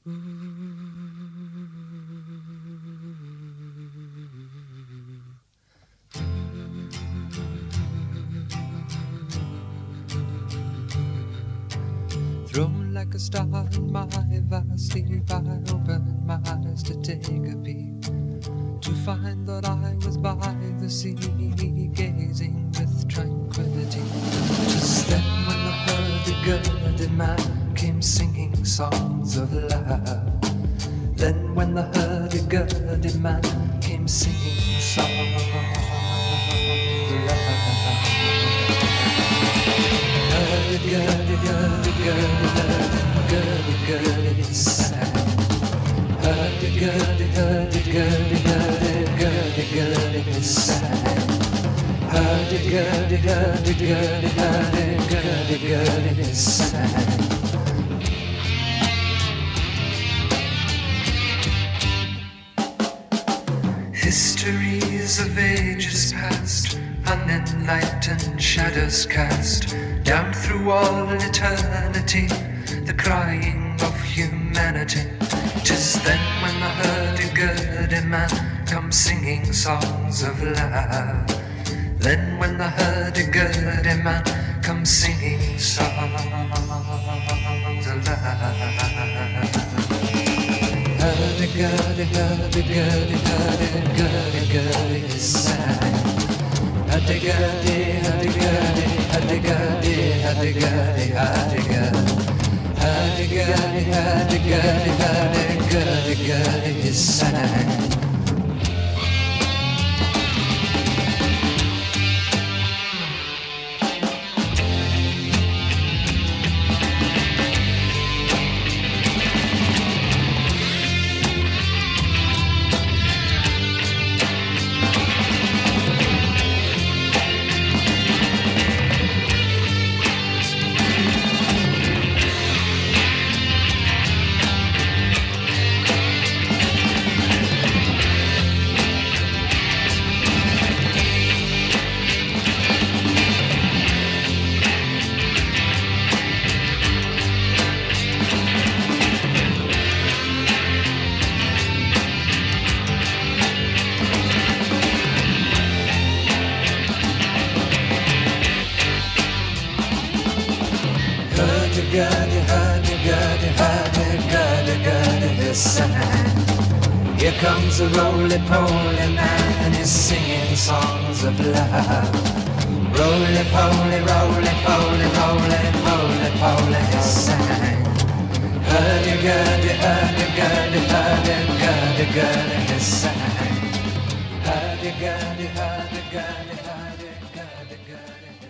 Thrown like a star in my vast sleep, I opened my eyes to take a peek, to find that I was by the sea, gazing with tranquility. Just then when the hurdy-gurdy man came singing songs of love, then when the hurdy-gurdy man came singing songs of love, hurdy-gurdy sang. Hurdy-gurdy sang. Hurdy-gurdy sang. Histories of ages past, unenlightened shadows cast down through all eternity, the crying of humanity. 'Tis then when the hurdy-gurdy man comes singing songs of love. Then when the hurdy-gurdy man comes singing songs of love. Hurdy-gurdy, hurdy-gurdy, hurdy-gurdy-gurdy sang. Hurdy-gurdy, hurdy-gurdy, hurdy-gurdy, hurdy-gurdy, hurdy-gurdy. Hurdy-gurdy, hurdy-gurdy, hurdy-gurdy-gurdy sang. Hurdy-gurdy, hurdy-gurdy, hurdy-gurdy-gurdy sang. Here comes a roly-poly man and he's singing songs of love. Roly-poly, roly-poly, roly-poly-poly he sang. Hurdy-gurdy, hurdy-gurdy, hurdy-gurdy-gurdy he sang. Hurdy-gurdy, hurdy-gurdy, hurdy-gurdy-gurdy.